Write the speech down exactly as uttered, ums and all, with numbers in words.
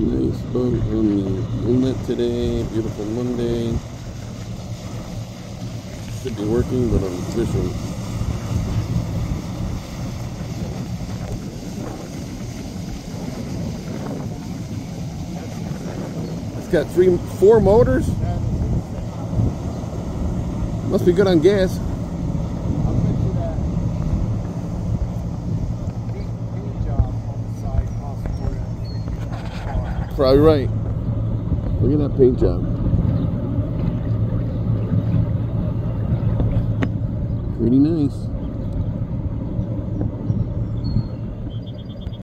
Nice boat on the inlet today. Beautiful Monday. Should be working, but I'm fishing. It's got three, four motors. Must be good on gas. Probably right. Look at that paint job. Pretty nice.